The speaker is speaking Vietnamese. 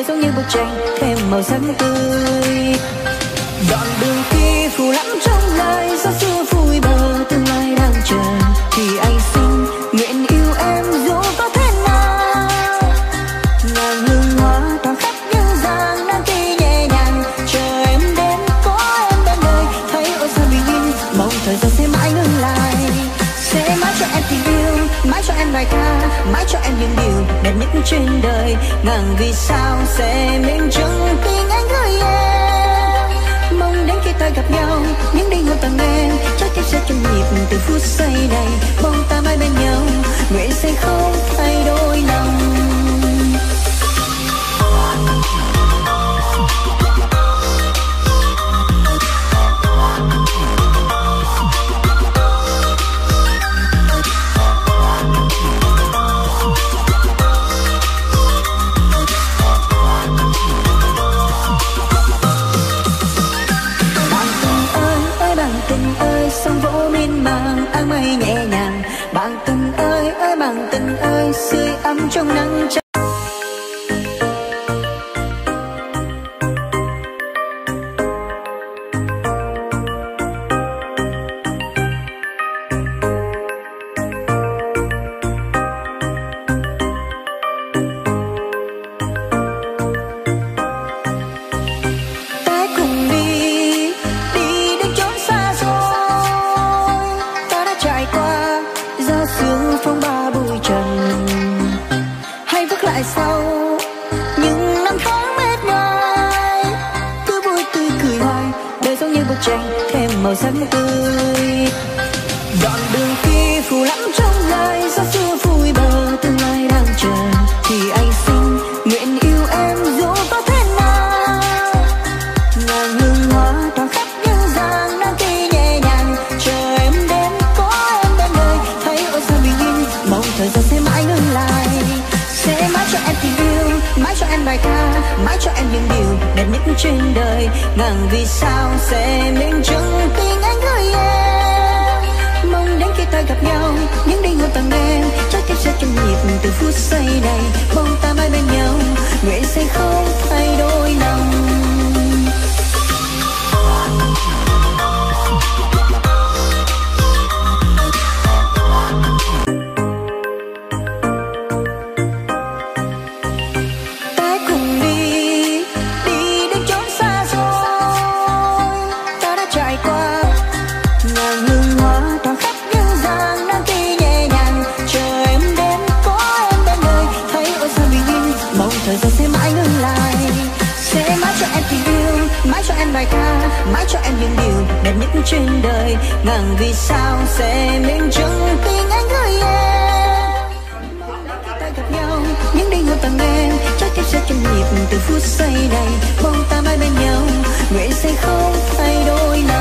đời giống như bức tranh thêm màu sắc tươi. Đoạn đường kia phù lắm trong lời gió xưa vui bờ tương lai đang chờ. Thì anh xin nguyện yêu em dù có thế nào. Ngàn hương hoa tỏa khắp những dáng đang ti nhẹ nhàng, chờ em đến có em bên đời. Thấy ôi sao bình yên, mong thời gian sẽ mãi ngừng lại. Sẽ mãi cho em tình yêu, mãi cho em bài ca, mãi cho em những điều đẹp nhất trên đời. Ngàn vì sao sẽ minh chứng tình anh gửi em. Mong đến khi ta gặp nhau, những đêm hôn tặng em chắc tiếp sẽ trong nhịp từ phút giây này. Mong ta mãi bên nhau, nguyện sẽ không thay đổi lòng. Sông vỗ miên man áng mây nhẹ nhàng. Bạn tình ơi ơi bạn tình ơi, sưởi ấm trong nắng cháy. Sau những năm tháng mệt mỏi, cứ vui tươi cười hoài, đời giống như bức tranh thêm màu sắc tươi. Đoạn đường kia phù lắm trong lời gió xưa vui bờ tương lai đang chờ. Thì anh xin nguyện yêu em dù có thế nào. Ngàn hương hoa tỏa khắp những dáng đang ti nhẹ nhàng, chờ em đến có em bên đời. Thấy ôi sao bình yên, mong thời gian sẽ mãi ngừng lại. Sẽ mãi cho em tình yêu, mãi cho em bài ca, mãi cho em những điều đẹp nhất trên đời. Ngàn vì sao sẽ minh chứng tình anh gửi em. Mong đến khi ta gặp nhau, những đêm hôn tặng em chắc tiếp sẽ trong nhịp từ phút giây này. Mong ta mãi bên nhau, nguyện sẽ không thay đổi lòng. Thời gian sẽ mãi ngừng lại. Sẽ mãi cho em tình yêu, mãi cho em bài ca, mãi cho em những điều đẹp nhất trên đời. Ngàn vì sao sẽ minh chứng tình anh gửi em. Mong đến khi ta gặp nhau, những đêm hôn tặng em chắc tiếp sẽ trong nhịp từ phút giây này. Mong ta mãi bên nhau, nguyện sẽ không thay đổi.